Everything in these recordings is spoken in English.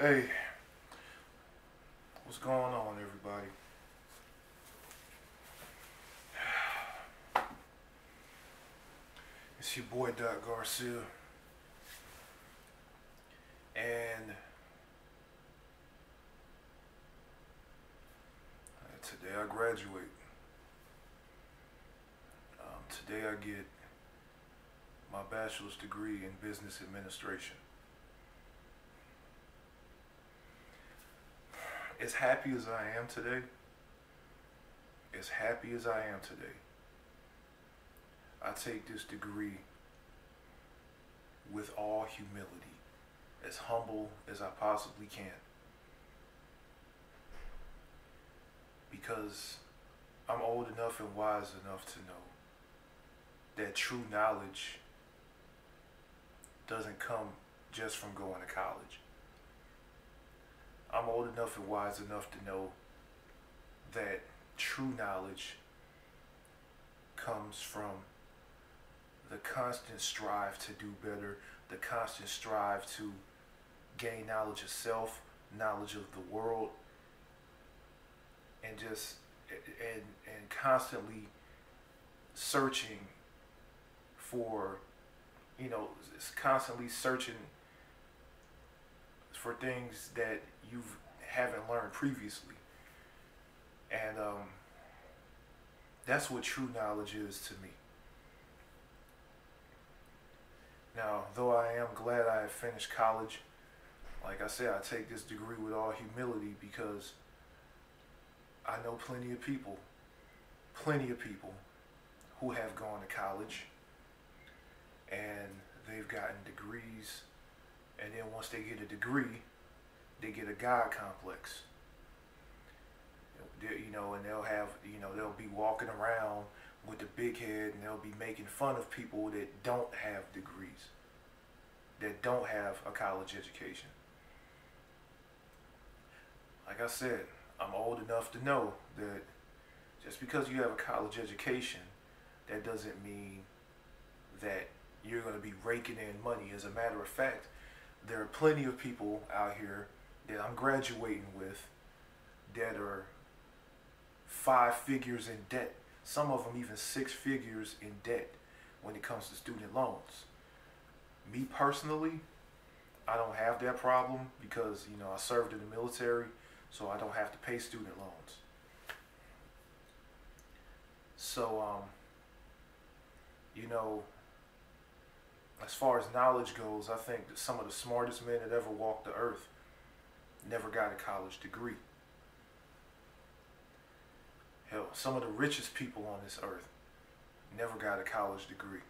Hey, what's going on, everybody? It's your boy Doc Garcia, and today I graduate. Today I get my bachelor's degree in business administration. As happy as I am today, I take this degree with all humility, as humble as I possibly can. Because I'm old enough and wise enough to know that true knowledge doesn't come just from going to college. I'm old enough and wise enough to know that true knowledge comes from the constant strive to do better, the constant strive to gain knowledge of self, knowledge of the world, and just and constantly searching for, constantly searching for things that you haven't learned previously. And that's what true knowledge is to me. Now, though I am glad I have finished college, like I said, I take this degree with all humility because I know plenty of people who have gone to college and they've gotten degrees, and then once they get a degree, they get a God complex. And they'll be walking around with the big head, and they'll be making fun of people that don't have degrees, that don't have a college education. Like I said, I'm old enough to know that just because you have a college education, that doesn't mean that you're going to be raking in money. As a matter of fact, there are plenty of people out here that I'm graduating with that are 5 figures in debt. Some of them even 6 figures in debt when it comes to student loans. Me personally, I don't have that problem because, I served in the military, so I don't have to pay student loans. So, as far as knowledge goes, I think that some of the smartest men that ever walked the earth never got a college degree. Hell, some of the richest people on this earth never got a college degree.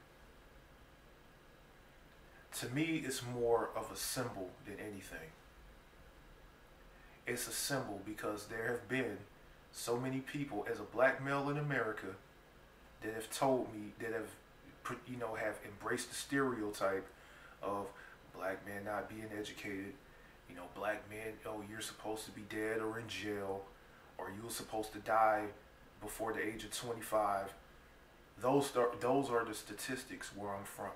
To me, it's more of a symbol than anything. It's a symbol because there have been so many people, as a black male in America, that have told me, that have embraced the stereotype of black men not being educated. Black men, oh, you're supposed to be dead or in jail, or you're supposed to die before the age of 25. Those are the statistics where I'm from.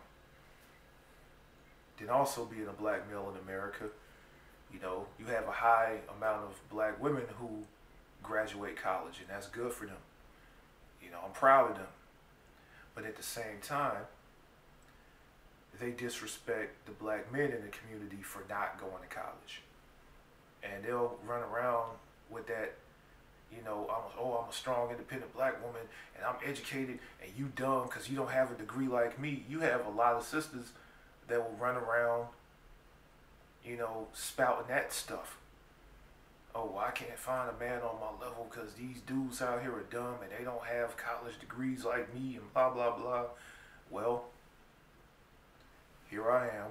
Then also, being a black male in America, you have a high amount of black women who graduate college, and that's good for them. I'm proud of them. But at the same time, they disrespect the black men in the community for not going to college. And they'll run around with that, I'm a strong, independent black woman, and I'm educated, and you dumb because you don't have a degree like me. You have a lot of sisters that will run around, spouting that stuff. Oh, well, I can't find a man on my level because these dudes out here are dumb and they don't have college degrees like me and blah, blah, blah. Well, here I am.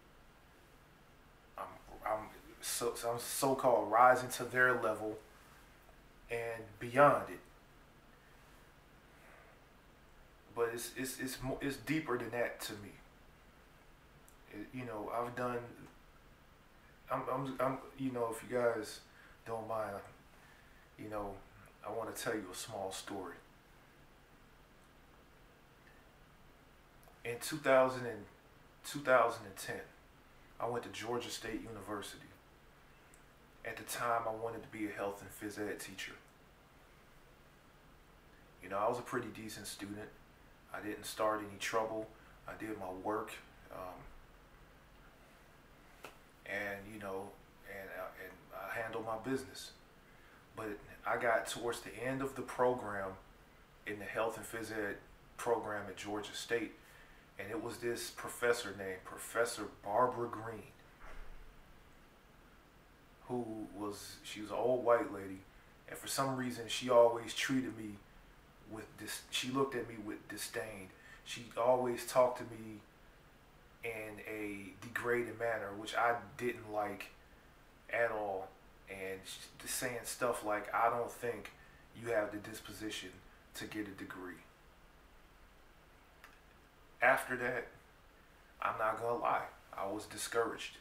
I'm so-called rising to their level and beyond it. But it's deeper than that to me. I've done. If you guys don't mind, I want to tell you a small story. In 2010, I went to Georgia State University. At the time, I wanted to be a health and phys ed teacher. You know, I was a pretty decent student. I didn't start any trouble. I did my work, um, and you know, and I handled my business. But I got towards the end of the program in the health and phys ed program at Georgia State, and it was this professor named Professor Barbara Green, she was an old white lady, and for some reason she always treated me with this. She looked at me with disdain. She always talked to me in a degrading manner, which I didn't like at all. And just saying stuff like, "I don't think you have the disposition to get a degree." After that, I'm not gonna lie, I was discouraged.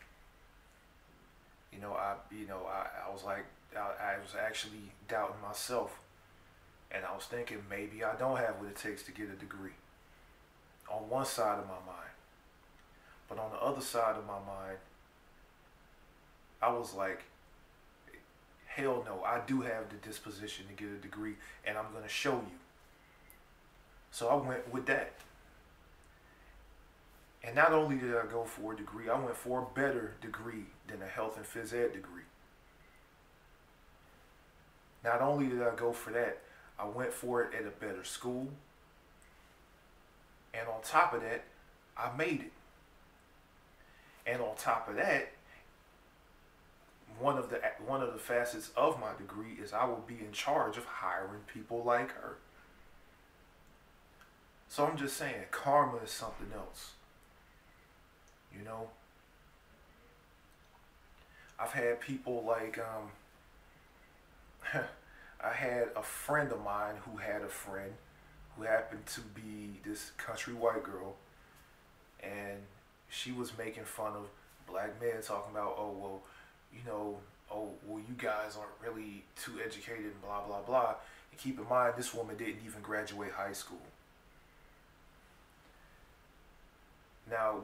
I was like, I was actually doubting myself, and I was thinking maybe I don't have what it takes to get a degree. On one side of my mind, but on the other side of my mind, I was like, hell no, I do have the disposition to get a degree, and I'm gonna show you. So I went with that. And not only did I go for a degree, I went for a better degree than a health and phys ed degree. Not only did I go for that, I went for it at a better school. And on top of that, I made it. And on top of that, one of the facets of my degree is I will be in charge of hiring people like her. So I'm just saying, karma is something else. You know, I've had people like, I had a friend of mine who had a friend who happened to be this country white girl, and she was making fun of black men, talking about, oh, well, you guys aren't really too educated, and blah, blah, blah. And keep in mind, this woman didn't even graduate high school. Now,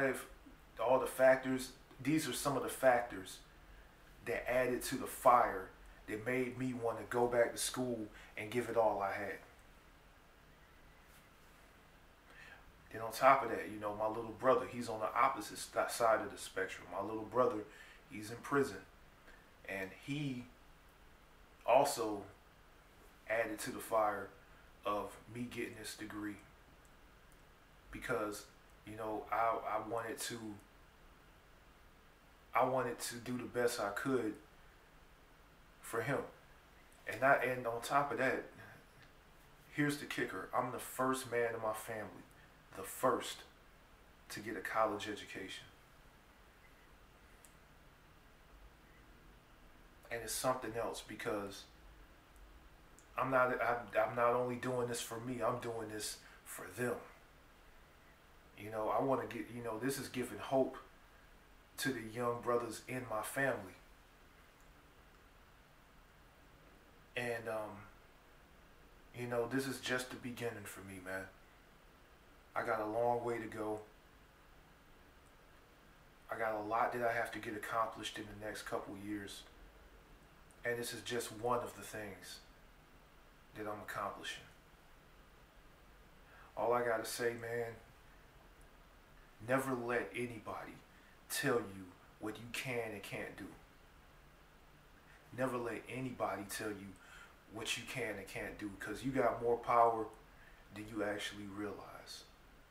these are some of the factors that added to the fire that made me want to go back to school and give it all I had. Then on top of that, my little brother, he's on the opposite side of the spectrum. My little brother, he's in prison. And he also added to the fire of me getting this degree. Because, I wanted to do the best I could for him. And on top of that, here's the kicker. I'm the first man in my family, the first to get a college education. And it's something else because I'm not only doing this for me, I'm doing this for them. I want to get, this is giving hope to the young brothers in my family. And, this is just the beginning for me, man. I got a long way to go. I got a lot that I have to get accomplished in the next couple years. And this is just one of the things that I'm accomplishing. All I gotta say, man, never let anybody tell you what you can and can't do. Never let anybody tell you what you can and can't do, because you got more power than you actually realize.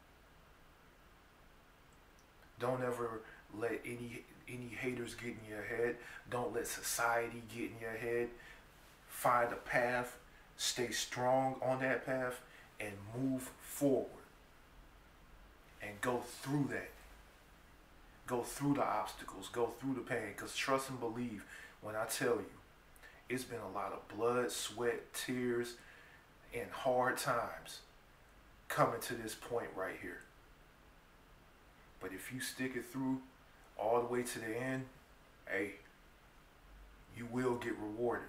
Don't ever let any haters get in your head. Don't let society get in your head. Find a path, stay strong on that path, and move forward. And go through that. Go through the obstacles, go through the pain, because trust and believe when I tell you, it's been a lot of blood, sweat, tears, and hard times coming to this point right here. But if you stick it through all the way to the end, hey, you will get rewarded.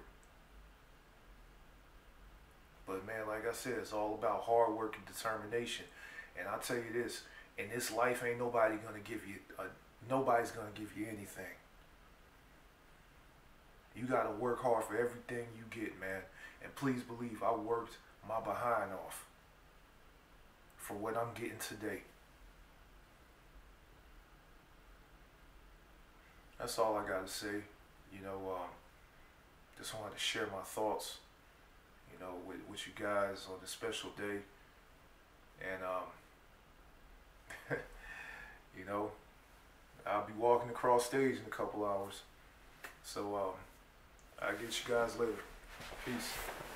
But man, like I said, it's all about hard work and determination. And I'll tell you this, in this life, ain't nobody gonna give you nobody's gonna give you anything. You got to work hard for everything you get, man. And please believe I worked my behind off for what I'm getting today. That's all I got to say. You know, just wanted to share my thoughts, with you guys on this special day. And, you know, I'll be walking across stage in a couple hours. So, I'll get you guys later. Peace.